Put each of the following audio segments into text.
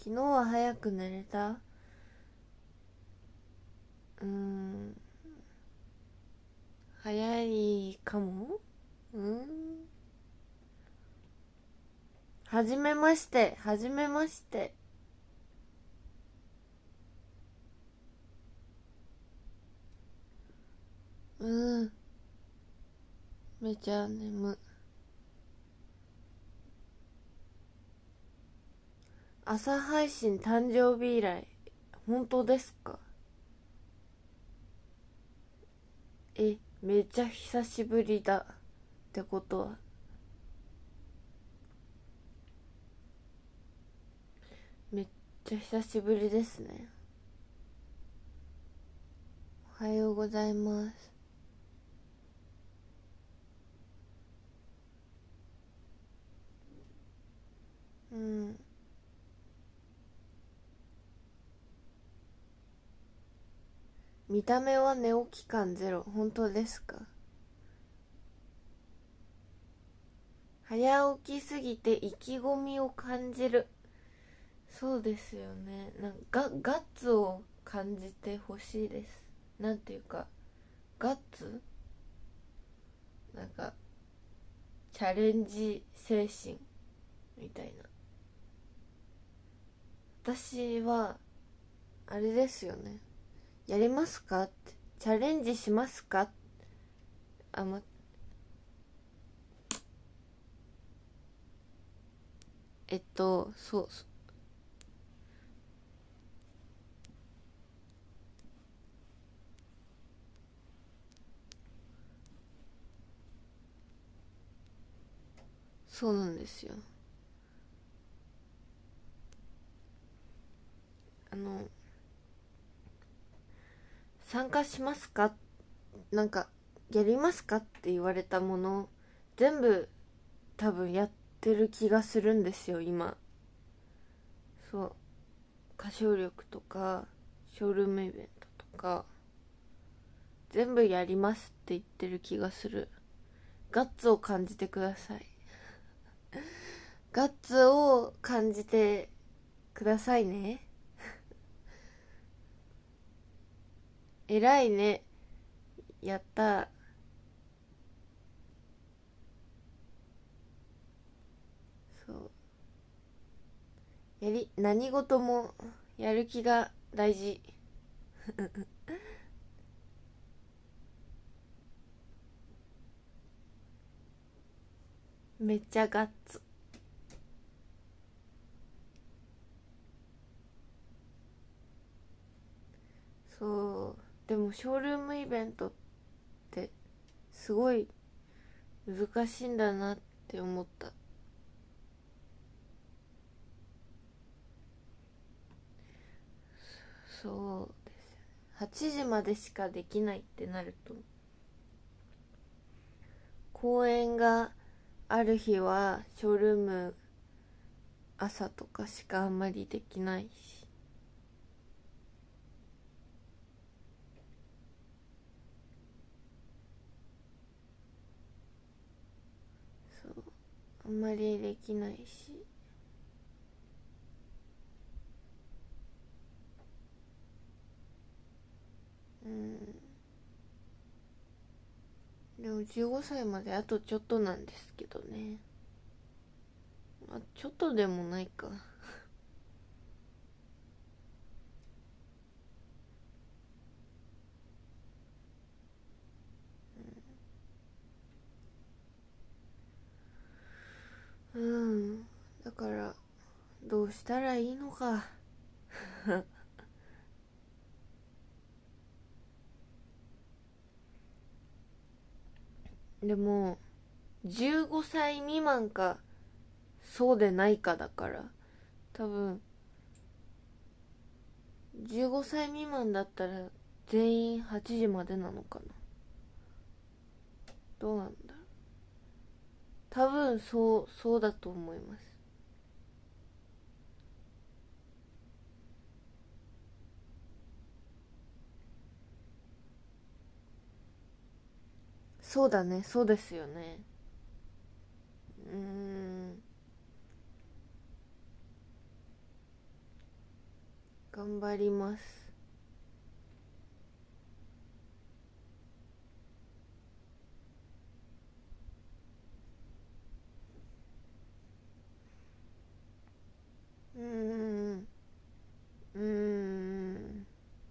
昨日は早く寝れた？早いかも。はじめまして、はじめまして。めちゃ眠。朝配信誕生日以来。本当ですか？めっちゃ久しぶりだってことは。めっちゃ久しぶりですね。おはようございます。見た目は寝起き感ゼロ。本当ですか？早起きすぎて意気込みを感じる。そうですよね。ガッツを感じてほしいです。なんていうか、ガッツ、なんかチャレンジ精神みたいな。私はあれですよね。やりますかって、チャレンジしますか。あまそうそうなんですよ。あの参加しますか、なんかやりますかって言われたもの全部多分やってる気がするんですよ今。そう、歌唱力とかショールームイベントとか全部やりますって言ってる気がする。ガッツを感じてください。ガッツを感じてくださいね。偉いね。やった。そう、何事もやる気が大事。めっちゃガッツ。そう、でもショールームイベントってすごい難しいんだなって思った。そうですよね。8時までしかできないってなると、公演がある日はショールーム朝とかしかあんまりできないし。そう、あんまりできないし。でも15歳まであとちょっとなんですけどね。ちょっとでもないか。だからどうしたらいいのか。でも15歳未満かそうでないかだから、多分15歳未満だったら全員8時までなのかな。どうなんだろう。多分そうだと思います。そうだね、そうですよね。うーん頑張ります。うーんうーん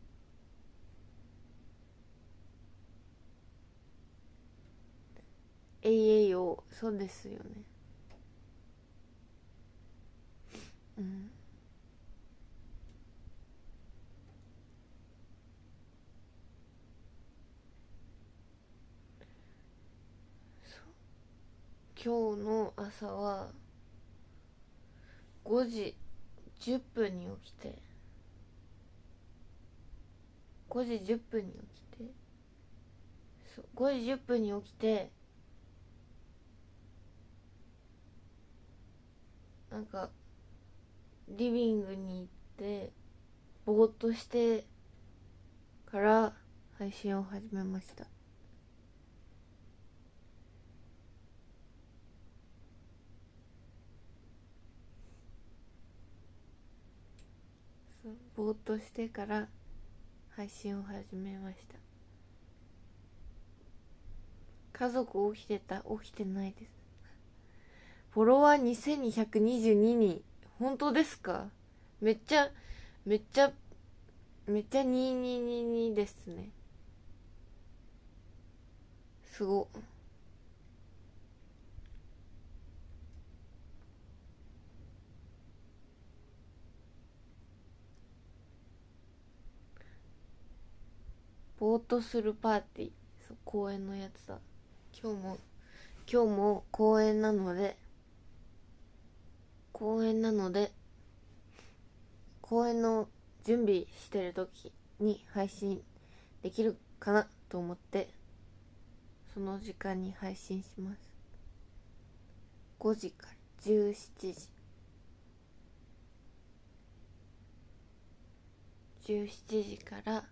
えいよ、そうですよね。うん。今日の朝は5時10分に起きて、5時10分に起きて、そう5時10分に起きて、なんかリビングに行ってぼーっとしてから配信を始めました。そうぼーっとしてから配信を始めました。家族起きてた？起きてないです。フォロワー2222人。本当ですか？めっちゃめっちゃめっちゃ2222ですね。すごっ。ぼーっとするパーティー。そう、公園のやつだ。今日も公園なので、公園なので公演の準備してる時に配信できるかなと思って、その時間に配信します。5時から17時、17時から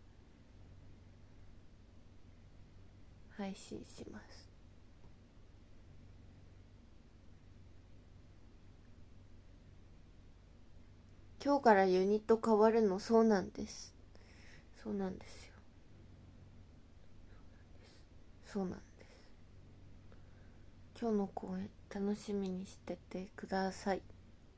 配信します。今日からユニット変わるの？そうなんです。そうなんですよ。そうなんです。今日の公演楽しみにしててください。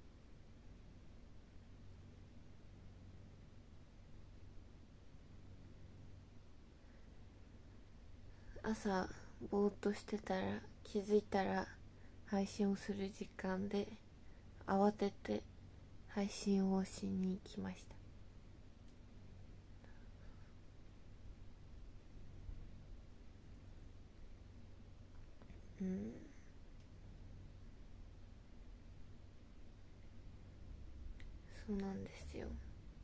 朝ぼーっとしてたら気づいたら配信をする時間で、慌てて配信をしに来ました。うん、そうなんですよ。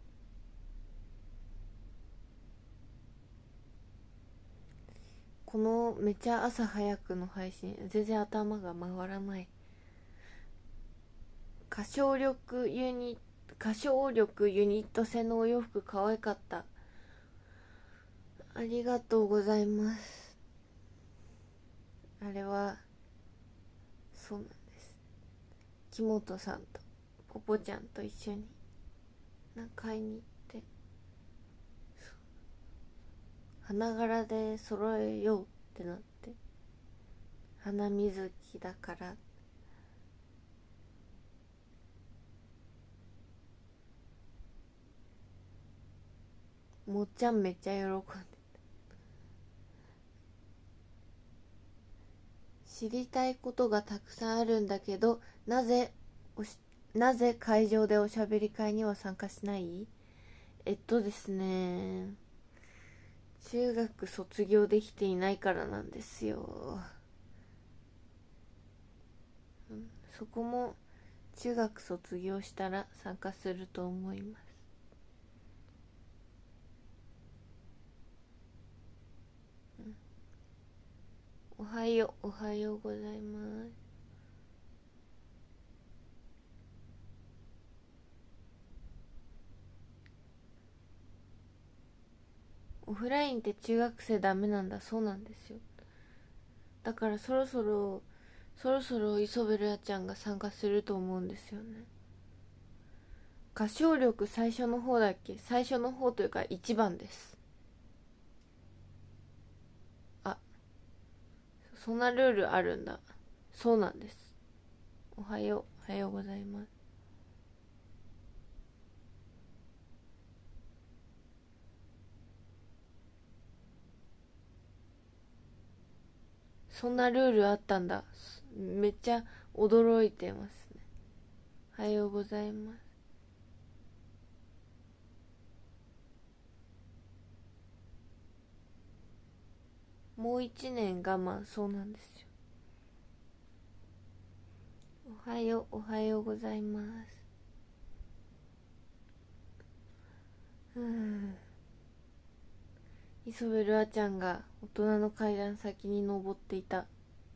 このめっちゃ朝早くの配信全然頭が回らない。歌唱力ユニット製のお洋服可愛かった。ありがとうございます。あれはそうなんです。木本さんとポポちゃんと一緒に買いに行って、花柄で揃えようってなって、花水木だから、もっちゃんめっちゃ喜んで、知りたいことがたくさんあるんだけど、なぜ会場でおしゃべり会には参加しない？ですね、中学卒業できていないからなんですよ。そこも中学卒業したら参加すると思います。おはようございます。オフラインって中学生ダメなんだ。そうなんですよ。だからそろそろ磯部るあちゃんが参加すると思うんですよね。 歌唱力最初の方だっけ？最初の方というか一番です。あ、そんなルールあるんだ。そうなんです。おはよう、おはようございます。そんなルールあったんだ。めっちゃ驚いてますね。おはようございます。もう一年我慢、そうなんですよ。おはよう、おはようございます。磯部るあちゃんが大人の階段先に登っていた。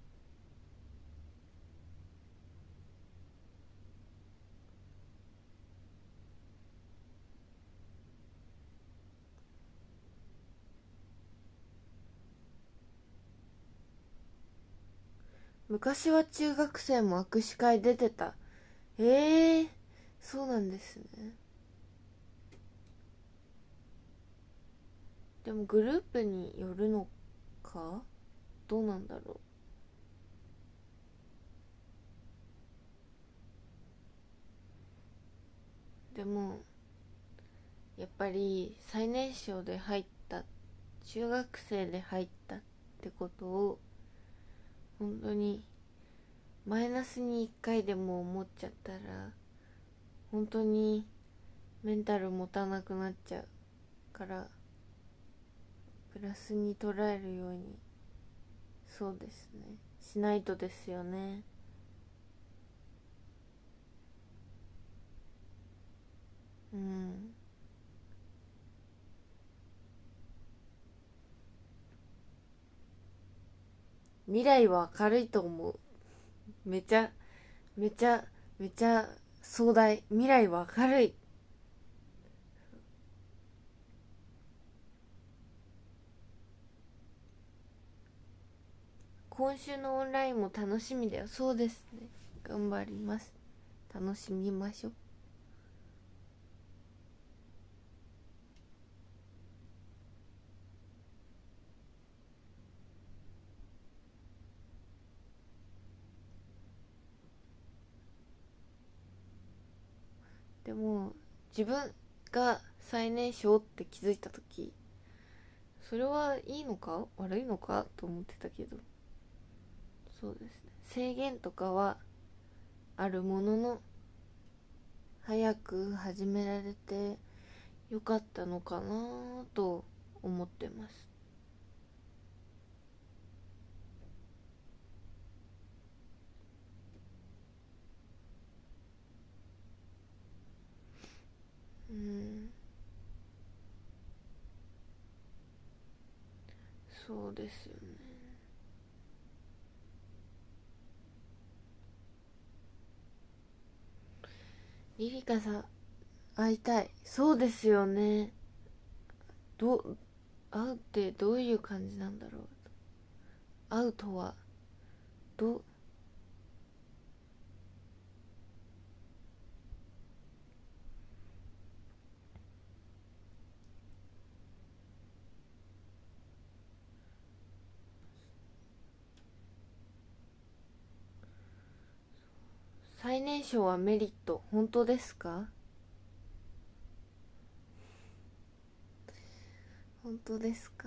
昔は中学生も握手会出てた。そうなんですね。でもグループによるのか、どうなんだろう。でもやっぱり最年少で入った、中学生で入ったってことを本当にマイナスに一回でも思っちゃったら本当にメンタル持たなくなっちゃうから、プラスに捉えるように、そうですね、しないとですよね。うん。未来は明るいと思う。めちゃめちゃめちゃ壮大。未来は明るい。今週のオンラインも楽しみだよ。そうですね、頑張ります。楽しみましょう。でも自分が最年少って気づいた時、それはいいのか悪いのかと思ってたけど、そうですね、制限とかはあるものの早く始められてよかったのかなと思ってます。うん、そうですよね。リリカさん、会いたい。そうですよね。会うってどういう感じなんだろう。会うとはど最年少はメリット、本当ですか？本当ですか？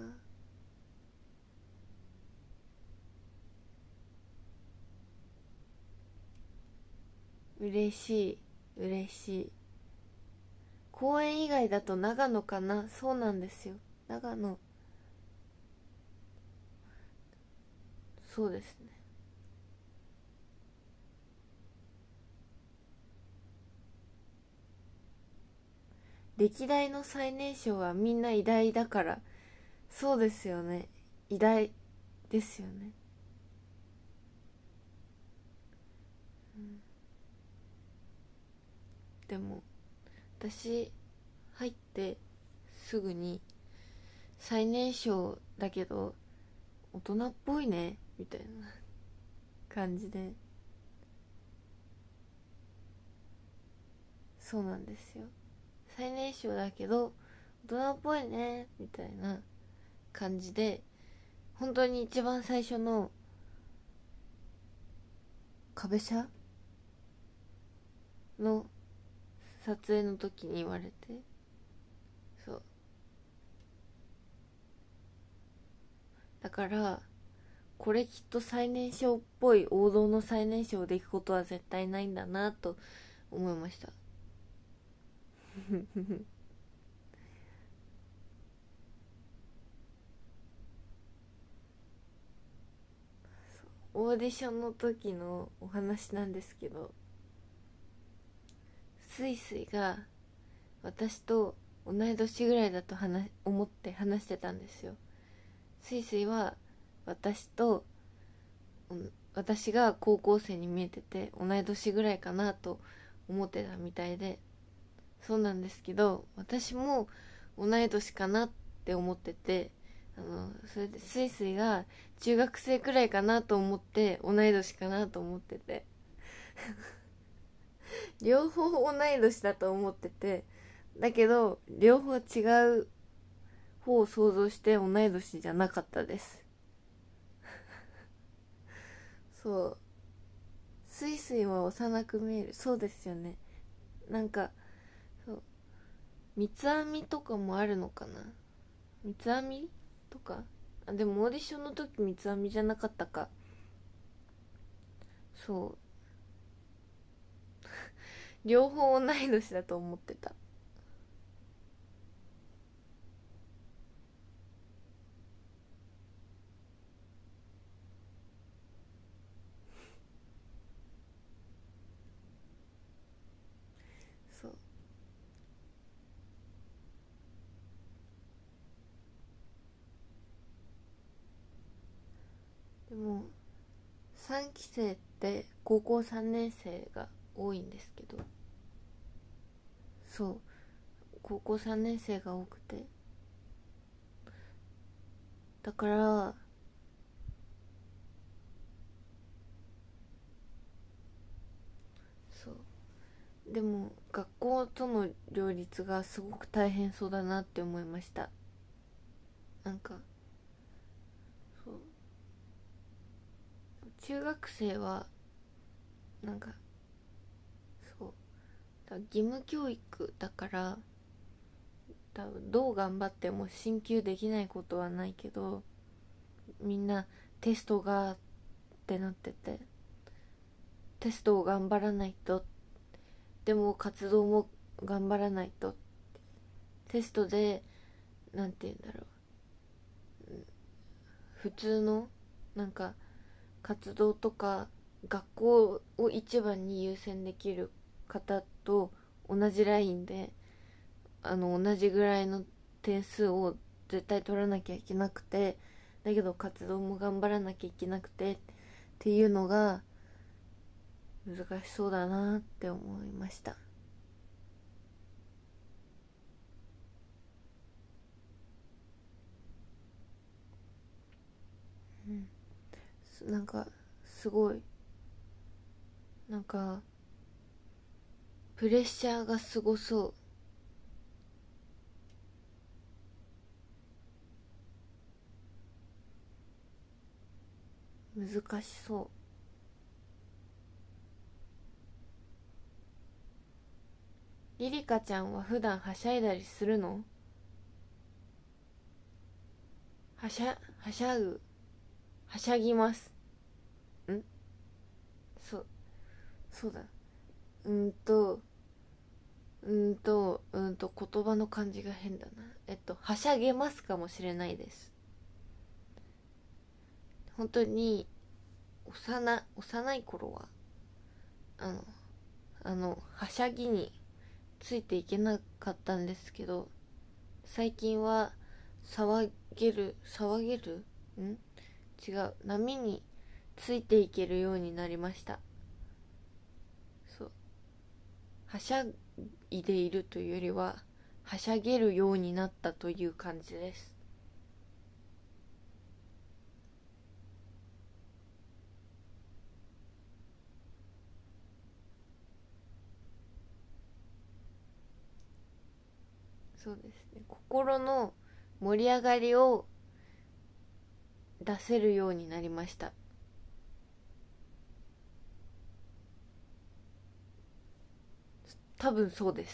嬉しい、嬉しい。公園以外だと長野かな。そうなんですよ、長野。そうですね。歴代の最年少はみんな偉大だから。そうですよね、偉大ですよね。でも私入ってすぐに最年少だけど大人っぽいねみたいな感じで、 そうなんですよ。最年少だけど大人っぽいねみたいな感じで、本当に一番最初の壁車の撮影の時に言われて、そうだからこれきっと最年少っぽい王道の最年少でいくことは絶対ないんだなと思いました。オーディションの時のお話なんですけど、スイスイが私と同い年ぐらいだと思って話してたんですよ。スイスイは私と私が高校生に見えてて同い年ぐらいかなと思ってたみたいで、そうなんですけど私も同い年かなって思ってて、それでスイスイが中学生くらいかなと思って同い年かなと思ってて両方同い年だと思ってて、だけど両方違う方を想像して同い年じゃなかったです。そう、スイスイは幼く見える。そうですよね。なんかそう三つ編みとかもあるのかな。三つ編みとか、あ、でもオーディションの時三つ編みじゃなかったか。そう、両方同い年だと思ってた。そうでも3期生って高校3年生が多いんですけど、そう高校3年生が多くて、だからそう、でも学校との両立がすごく大変そうだなって思いました。なんかそう中学生はなんかそうだ義務教育だから、多分どう頑張っても進級できないことはないけど、みんなテストがってなってて、テストを頑張らないと、でも活動も頑張らないと、テストでなんて言うんだろう、普通のなんか活動とか学校を一番に優先できる方と同じラインで、同じぐらいの点数を絶対取らなきゃいけなくて、だけど活動も頑張らなきゃいけなくてっていうのが難しそうだなって思いました。うん、なんかすごい、なんかプレッシャーがすごそう、難しそう。リリカちゃんは普段はしゃいだりするの？はしゃぐ、はしゃぎます。んそうそうだ、言葉の感じが変だな。はしゃげますかもしれないです。本当に幼い頃はあのはしゃぎについていけなかったんですけど、最近は騒げる違う、波についていけるようになりました。そう、はしゃいでいるというよりははしゃげるようになったという感じです。 そうですね、心の盛り上がりを出せるようになりました。多分そうです。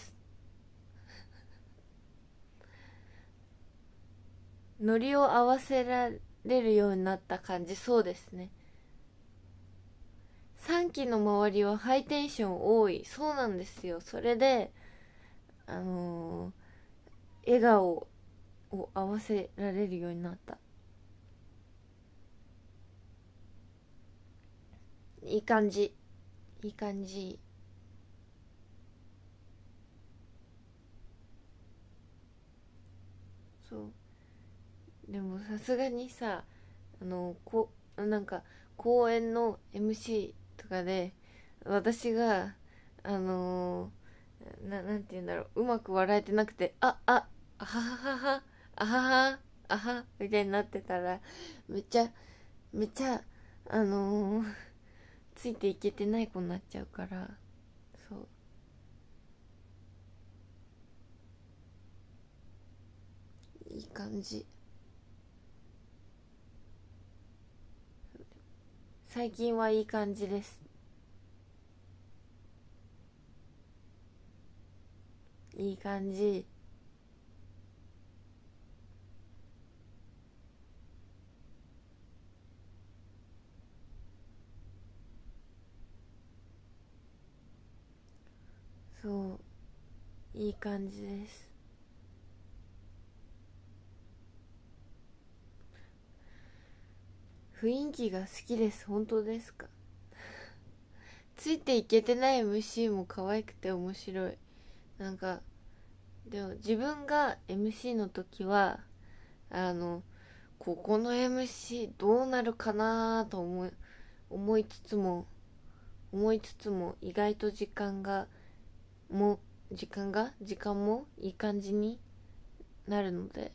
ノリを合わせられるようになった感じ。そうですね。3期の周りはハイテンション多い。そうなんですよ。それであの笑顔を合わせられるようになった。いい感じ、いい感じ。そう。でもさすがにさ、なんか公演の MC とかで私がなんて言うんだろう、うまく笑えてなくて、あはははは、あはは、あはみたいになってたら、めっちゃめっちゃあのーついていけてない子になっちゃうから。そう、いい感じ。最近はいい感じです。いい感じ。そう、いい感じです。雰囲気が好きです。本当ですか？ついていけてない MC も可愛くて面白い。なんかでも自分が MC の時はあのここの MC どうなるかなと思いつつも意外とも時間もいい感じになるので。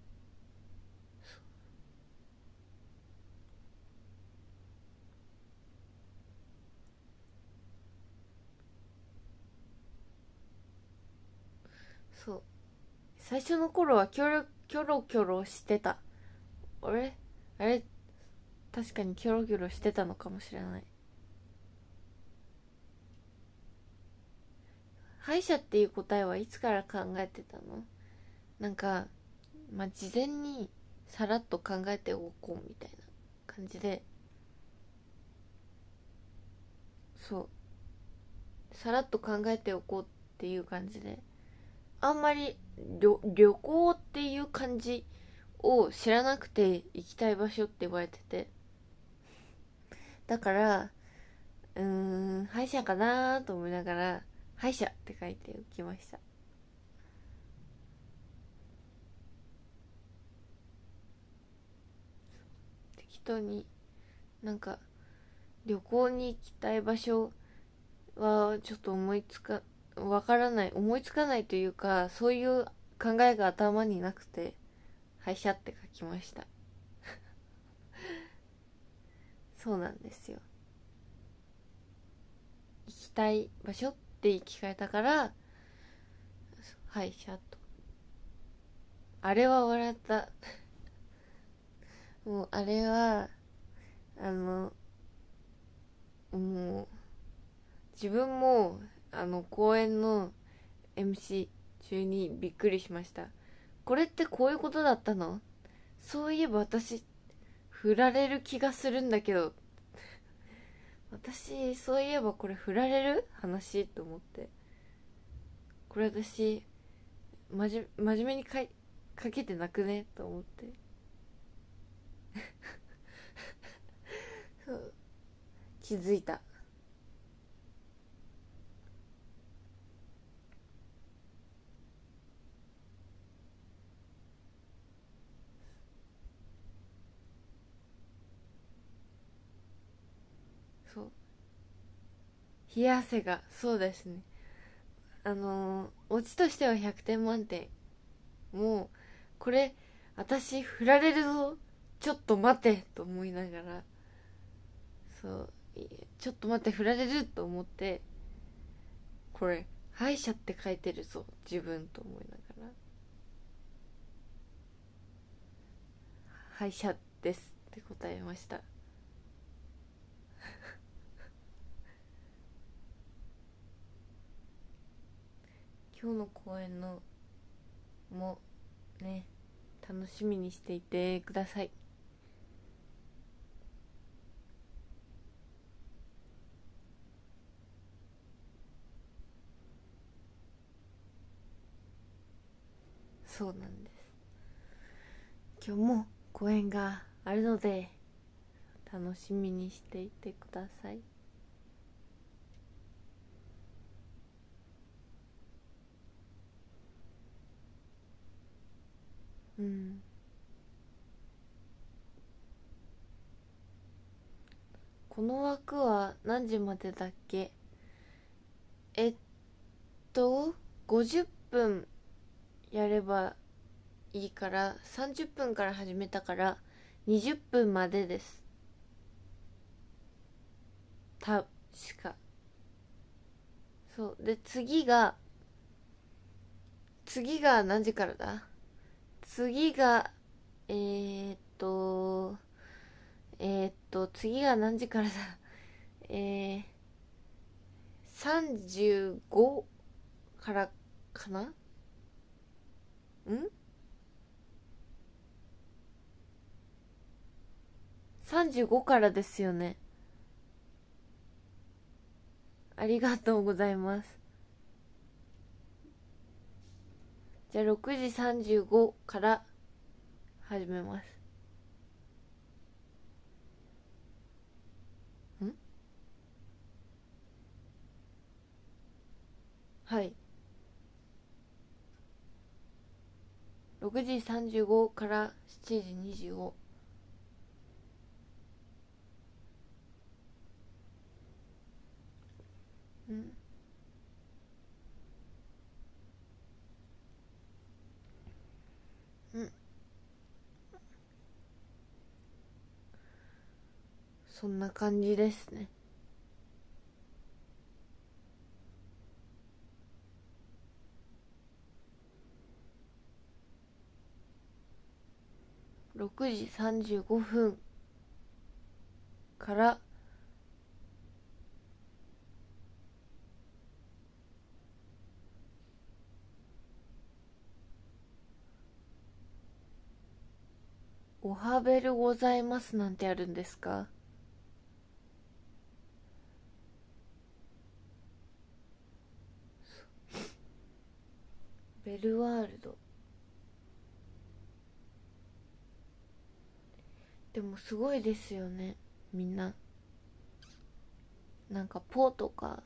そう、最初の頃はキョロキョロしてた。あれ、確かにキョロキョロしてたのかもしれない。歯医者っていう答えはいつから考えてたの？なんか、事前にさらっと考えておこうみたいな感じで。そう、さらっと考えておこうっていう感じで、あんまり旅行っていう感じを知らなくて行きたい場所って言われてて、だから歯医者かなと思いながら歯医者って書いておきました。適当に。なんか旅行に行きたい場所はちょっと思いつかないというか、そういう考えが頭になくて歯医者って書きました。そうなんですよ。行きたい場所って聞かれたから歯医者と。あれは笑った。もうあれはあのもう自分も公演の MC 中にびっくりしました。これってこういうことだったの？そういえば私振られる気がするんだけど、私そういえばこれ振られる話と思って、これ私真面目にかけてなくねと思って。そう、気づいた。そう、冷や汗が、そうですね。オチとしては100点満点。もうこれ私振られるぞ、ちょっと待てと思いながら。そう、ちょっと待って振られると思って、これ歯医者って書いてるぞ自分と思いながら。 歯医者ですって答えました。今日の公演のもね、楽しみにしていてください。そうなんです。今日も公演があるので楽しみにしていてください。うん。この枠は何時までだっけ？えっ50分やればいいから30分から始めたから20分までです。確か。そうで、次が何時からだ？次がえー、っと次が何時からだ？えー、35からかな？35からですよね。ありがとうございます。じゃあ6時35から始めます。はい。6時35から7時25。うん。うん。そんな感じですね。6時35分からおはべるございますなんてあるんですか？ベルワールド。でもすごいですよね、みんな。なんかポーとか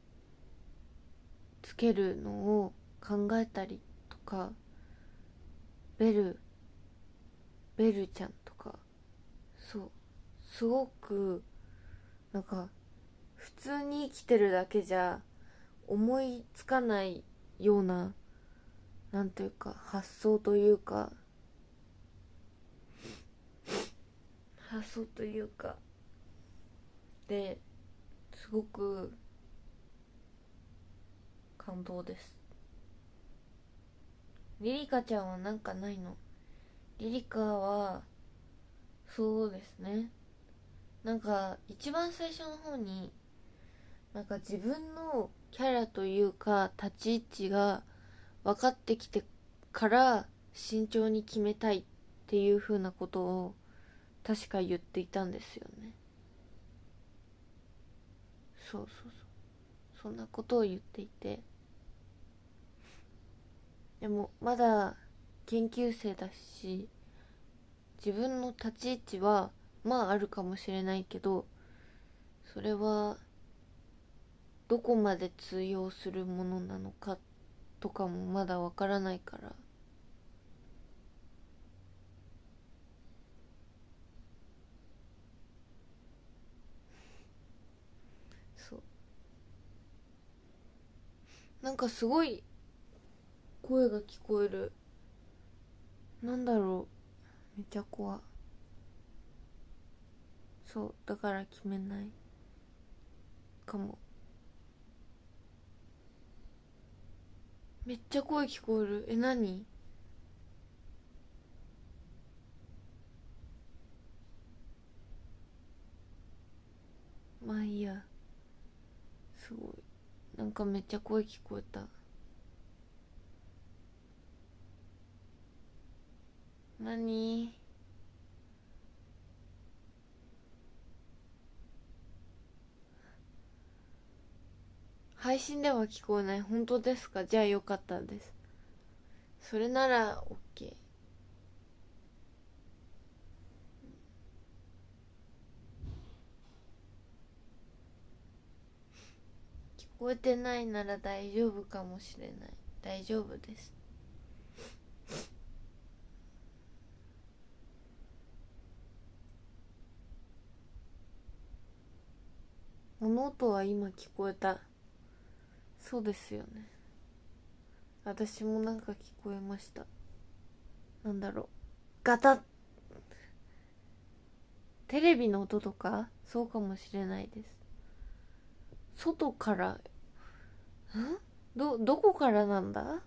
つけるのを考えたりとか、ベルベルちゃんとか、そうすごくなんか普通に生きてるだけじゃ思いつかないような、なんというか発想というかですごく感動です。リリカちゃんはなんかないの？リリカはそうですね、なんか一番最初の方になんか自分のキャラというか立ち位置が分かってきてから慎重に決めたいっていう風なことを確か言っていたんですよね。そうそうそう、そんなことを言っていて、でもまだ研究生だし自分の立ち位置はまああるかもしれないけど、それはどこまで通用するものなのかとかもまだわからないから。そう、なんかすごい声が聞こえる。なんだろう、めっちゃ怖。そうだから決めないかも。めっちゃ声聞こえる。何？ いや、すごい、なんかめっちゃ声聞こえた。何？配信では聞こえない？本当ですか？じゃあよかったです。それなら OK。 聞こえてないなら大丈夫かもしれない。大丈夫です。物音は今聞こえた。そうですよね。私もなんか聞こえました。なんだろう、ガタッ。テレビの音とか？そうかもしれないです。外から？どこからなんだ？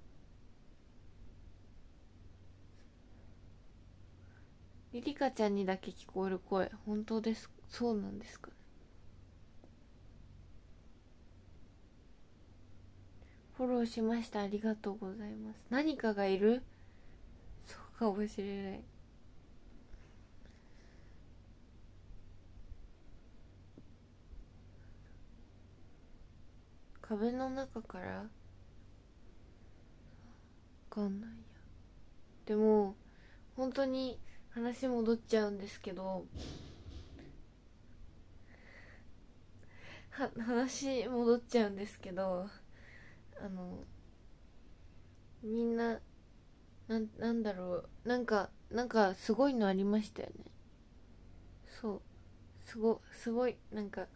リリカちゃんにだけ聞こえる声、本当です？そうなんですかね。フォローしました。ありがとうございます。何かがいる？そうかもしれない。壁の中から？わかんないや。でも本当に話戻っちゃうんですけど、話戻っちゃうんですけど、あのみんな、なんだろう、なんかすごいのありましたよね。そう、すごい、なんか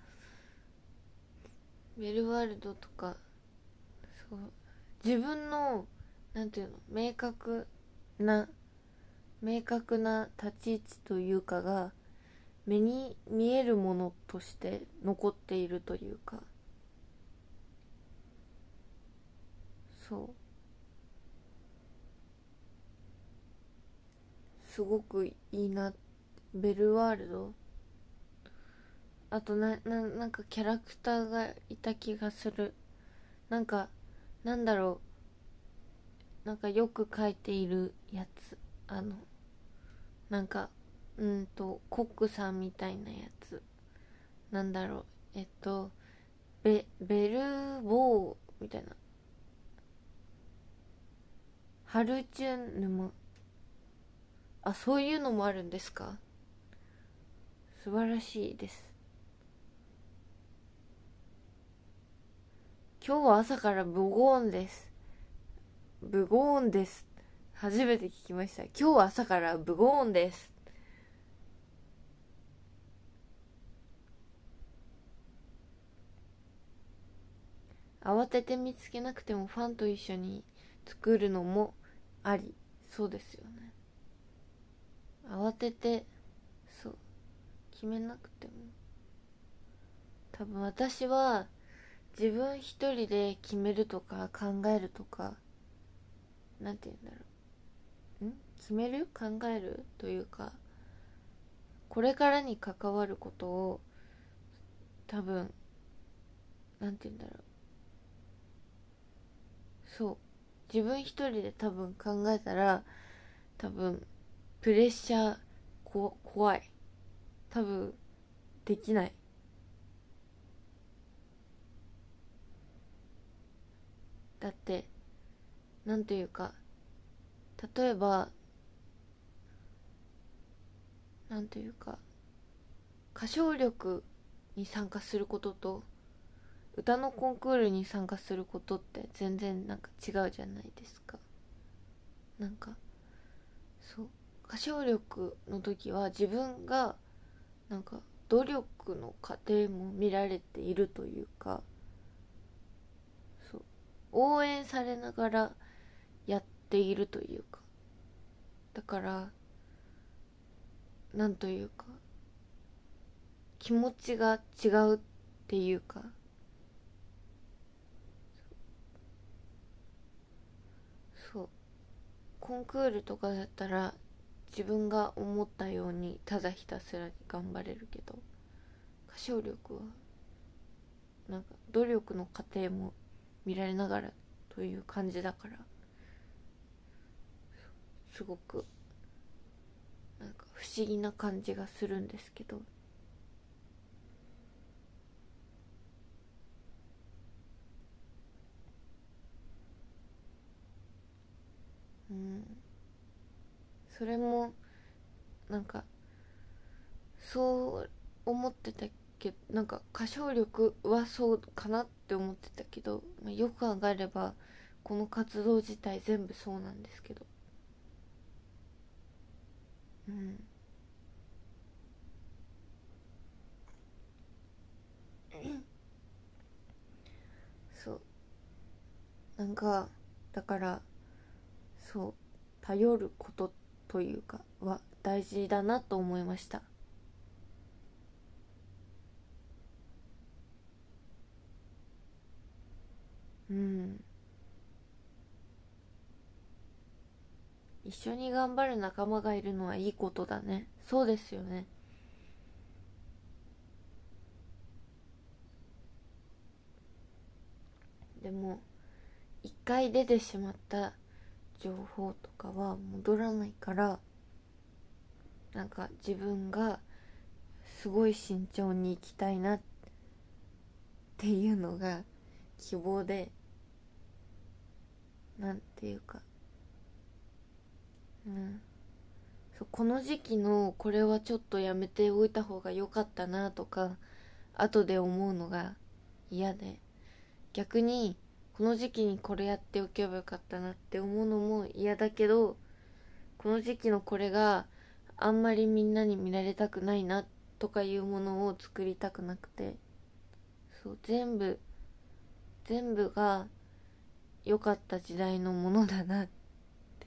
メルワールドとか、そう、自分の、なんていうの、な明確な立ち位置というかが目に見えるものとして残っているというか、そうすごくいいな。ベルワールド、あとなんかキャラクターがいた気がする。なんか、なんだろなんかよく描いているやつ、なんか、コックさんみたいなやつ、なんだろう、ベルボーみたいな、ハルチュンヌム、あ、そういうのもあるんですか？素晴らしいです。今日は朝からブゴーンです。ブゴーンです。初めて聞きました。今日は朝からブゴーンです。慌てて見つけなくてもファンと一緒に作るのもあり。そうですよね。慌てて、そう、決めなくても。多分私は自分一人で決めるとか考えるとか、なんて言うんだろ決める考えるというか、これからに関わることを、多分、なんて言うんだろそう、自分一人で多分考えたら、多分プレッシャー、怖い、多分できない。だって、なんというか、例えば、なんというか、歌唱力に参加することと歌のコンクールに参加することって全然なんか違うじゃないですか。なんか、そう、歌唱力の時は自分がなんか努力の過程も見られているというか、そう、応援されながらやっているというか、だから、なんというか、気持ちが違うっていうか、そう、コンクールとかだったら自分が思ったようにただひたすらに頑張れるけど、歌唱力はなんか努力の過程も見られながらという感じだから、すごくなんか不思議な感じがするんですけど、うん、それもなんかそう思ってたけど、なんか歌唱力はそうかなって思ってたけど、よく考えればこの活動自体全部そうなんですけど、うん、そうなんかだからそう頼ることというかは大事だなと思いました。うん、一緒に頑張る仲間がいるのはいいことだね。そうですよね。でも一回出てしまった情報とかは戻らないから、なんか自分がすごい慎重に行きたいなっていうのが希望で、なんていうか、うん、そうこの時期のこれはちょっとやめておいた方が良かったなとか後で思うのが嫌で、逆にこの時期にこれやっておけばよかったなって思うのも嫌だけど、この時期のこれがあんまりみんなに見られたくないなとかいうものを作りたくなくて、そう全部が良かった時代のものだなって、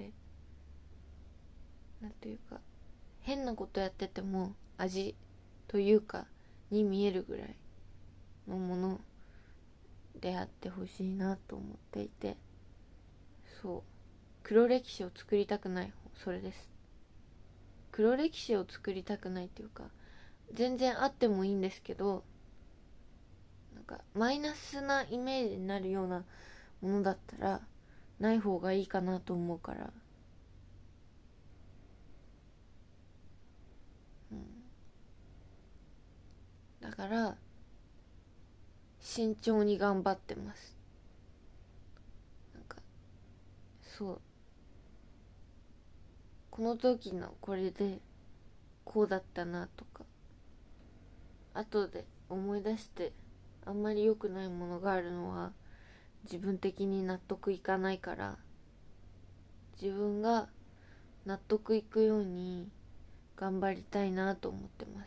なんていうか変なことやってても味というかに見えるぐらいのものであってほしいなと思っていて、そう黒歴史を作りたくない、それです。黒歴史を作りたくないっていうか、全然あってもいいんですけど、なんかマイナスなイメージになるようなものだったらない方がいいかなと思うから、うん、だから慎重に頑張ってます。なんかそうこの時のこれでこうだったなとか後で思い出して、あんまり良くないものがあるのは自分的に納得いかないから、自分が納得いくように頑張りたいなと思ってます。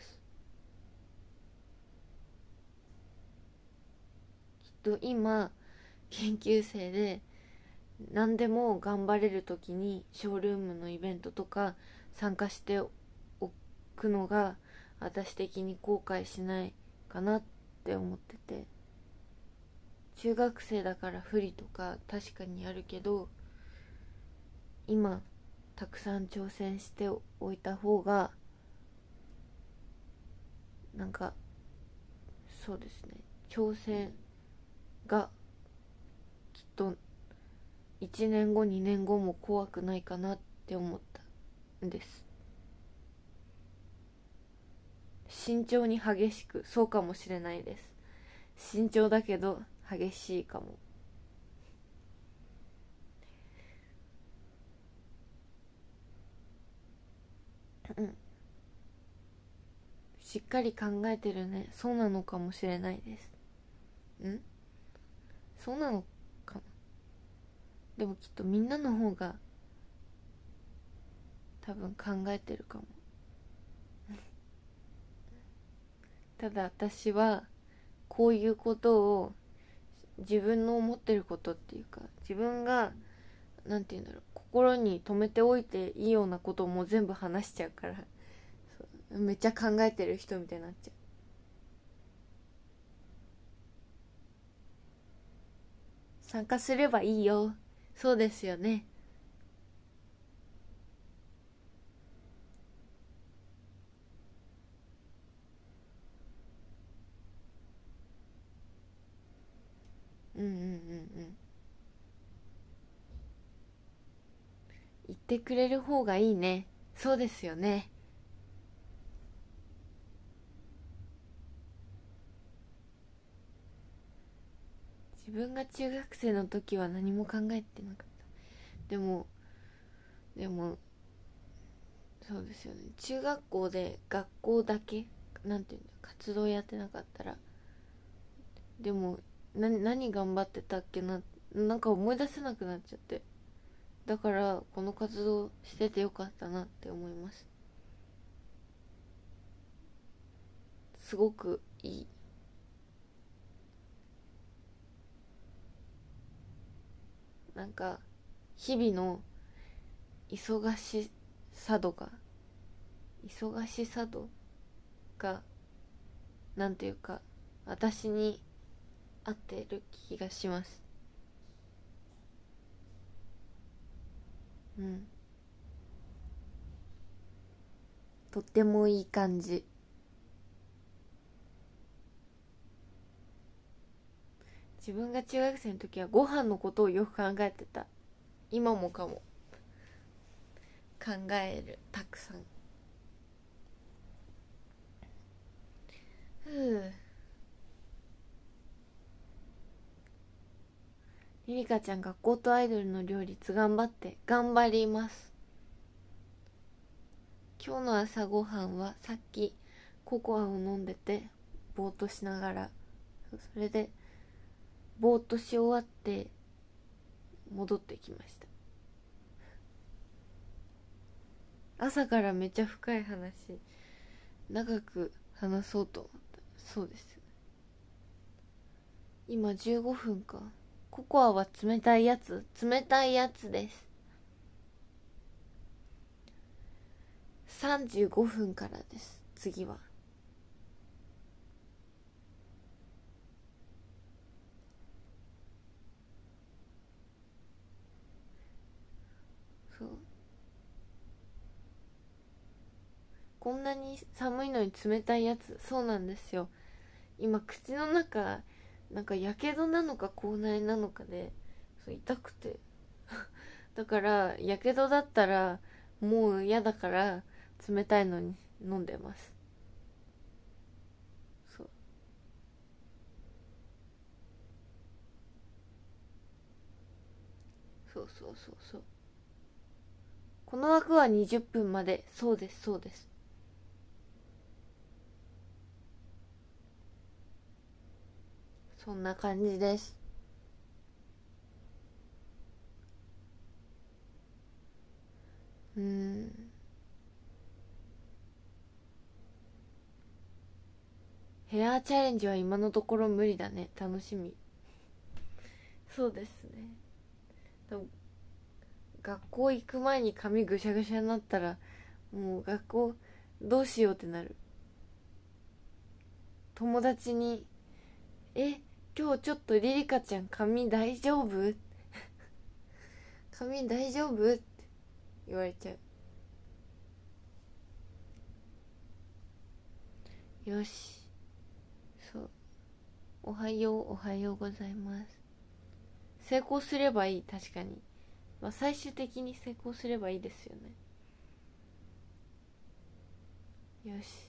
きっと今研究生で何でも頑張れる時にショールームのイベントとか参加しておくのが私的に後悔しないかなって思ってて、中学生だから不利とか確かにあるけど、今たくさん挑戦しておいた方がなんかそうですね、挑戦がきっと1年後2年後も怖くないかなって思ったんです。慎重に激しく、そうかもしれないです。慎重だけど激しいかも。うん、しっかり考えてるね。そうなのかもしれないです。そうなのかな。でもきっとみんなの方が多分考えてるかも。ただ私はこういうことを、自分の思ってることっていうか、自分がなんて言うんだろう、心に留めておいていいようなことも全部話しちゃうから、めっちゃ考えてる人みたいになっちゃう。参加すればいいよ。そうですよね。 ってくれる方がいいね。そうですよね。自分が中学生の時は何も考えてなかった。でもそうですよね。中学校で学校だけなんていうんだ活動やってなかったら、でも何頑張ってたっけな、なんか思い出せなくなっちゃって、だからこの活動しててよかったなって思います。すごくいい。なんか日々の忙しさ度が忙しさ度がなんていうか私に合ってる気がします。うん、とってもいい感じ。自分が中学生の時はご飯のことをよく考えてた。今もかも。考える、たくさん。ふう。リリカちゃん、学校とアイドルの両立頑張って。頑張ります。今日の朝ごはんはさっきココアを飲んでてぼーっとしながら、それでぼーっとし終わって戻ってきました。朝からめっちゃ深い話長く話そうと思った。そうですよね。今15分か。ココアは冷たいやつです。35分からです。次はそう、こんなに寒いのに冷たいやつ。そうなんですよ。今口の中なんかやけどなのか口内なのかでそう痛くてだからやけどだったらもう嫌だから冷たいのに飲んでます。そうそう。この枠は20分まで。そうですそうです。そんな感じです。ヘアチャレンジは今のところ無理だね。楽しみ。そうですね。でも学校行く前に髪ぐしゃぐしゃになったらもう学校どうしようってなる。友達に今日ちょっとリリカちゃん髪大丈夫髪大丈夫って言われちゃう。よし。そう、おはようおはようございます。成功すればいい。確かに、まあ、最終的に成功すればいいですよね。よし。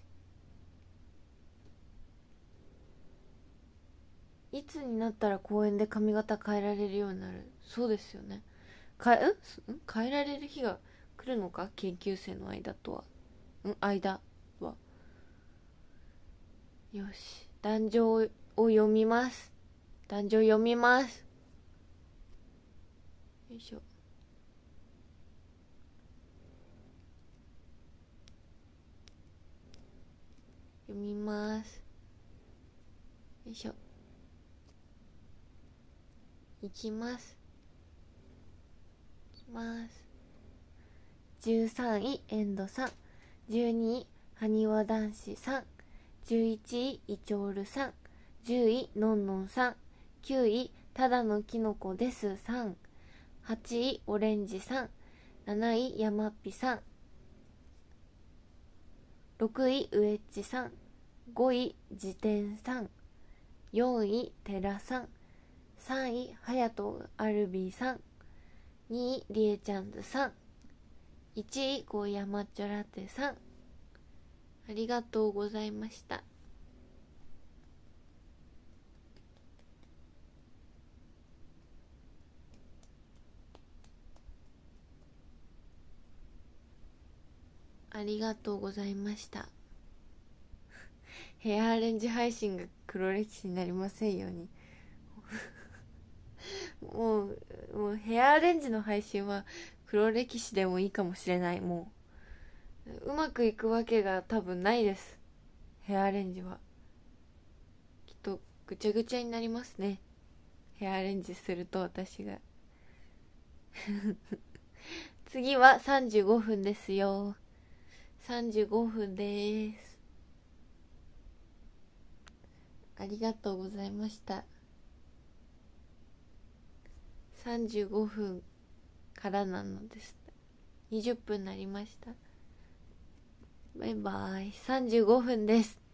いつになったら公園で髪型変えられるようになる。そうですよね。変えられる日が来るのか、研究生の間は。よし、壇上を読みます。壇上読みます。よいしょ。読みます。よいしょ。いきます。13位エンドさん、12位はにわ男子さん、11位イチョールさん、10位のんのんさん、9位ただのきのこですさん、8位オレンジさん、7位やまっぴさん、6位ウエッジさん、5位自転さん、4位テラさん、3位はやとアルビーさん、2位りえちゃんずさん、 1位ゴーヤ抹茶ラテさん、ありがとうございました。ありがとうございました。ヘアアレンジ配信が黒歴史になりませんように。もうヘアアレンジの配信は黒歴史でもいいかもしれない。もううまくいくわけが多分ないです。ヘアアレンジはきっとぐちゃぐちゃになりますね。ヘアアレンジすると私が次は35分ですよ。35分です。ありがとうございました。35分からなのです。20分になりました。バイバイ。35分です。